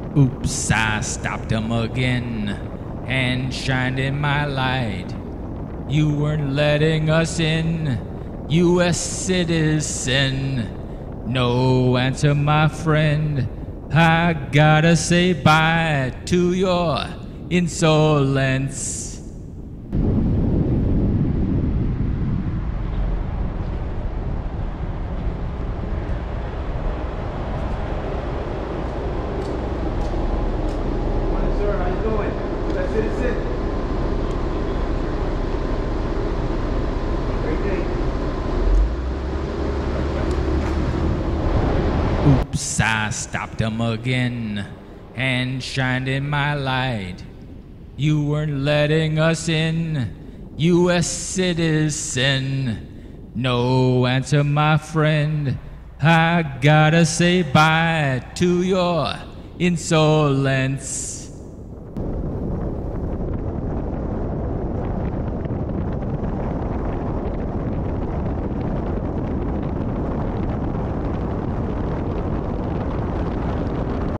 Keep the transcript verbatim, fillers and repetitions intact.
Oops, I stopped him again and shined in my light. You weren't letting us in, U S citizen. No answer, my friend. I gotta say bye to your insolence. Oops, I stopped him again and shined in my light. You weren't letting us in, U S citizen. No answer, my friend. I gotta say bye to your insolence.